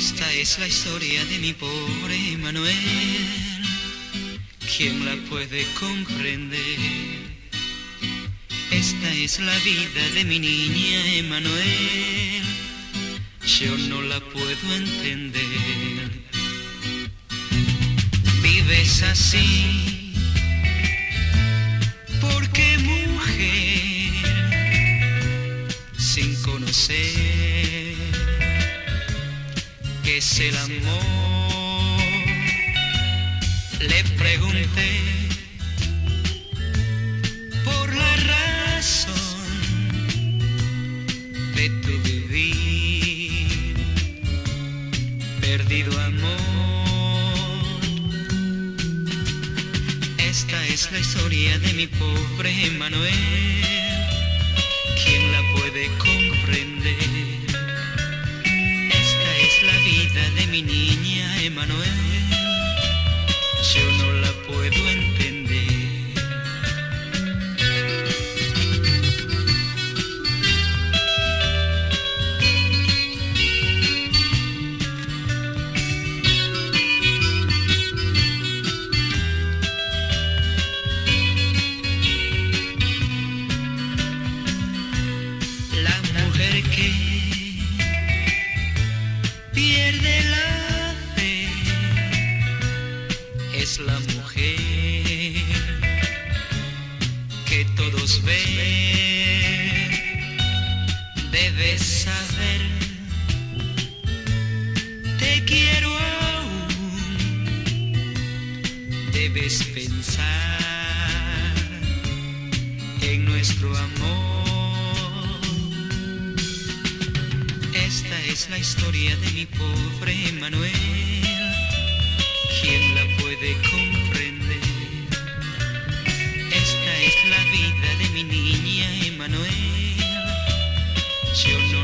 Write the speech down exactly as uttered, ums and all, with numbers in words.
Esta es la historia de mi pobre Manuel. ¿Quién la puede comprender? Esta es la vida de mi niña Emanuel. Yo no la puedo entender. Vives así porque mujer, sin conocer qué es el amor. Le pregunté por la razón de tu vivir, perdido amor. Esta es la historia de mi pobre Manuel. ¿Quién la puede comprender? Esta es la vida de mi niña Emanuel. Yo no la puedo entender. La mujer que pierde la fe es la mujer que todos ven. Debes saber, te quiero aún. Debes pensar en nuestro amor. Esta es la historia de mi pobre Manuel. ¿Quién la puede comprender? Esta es la vida de mi niña Emanuel. Yo no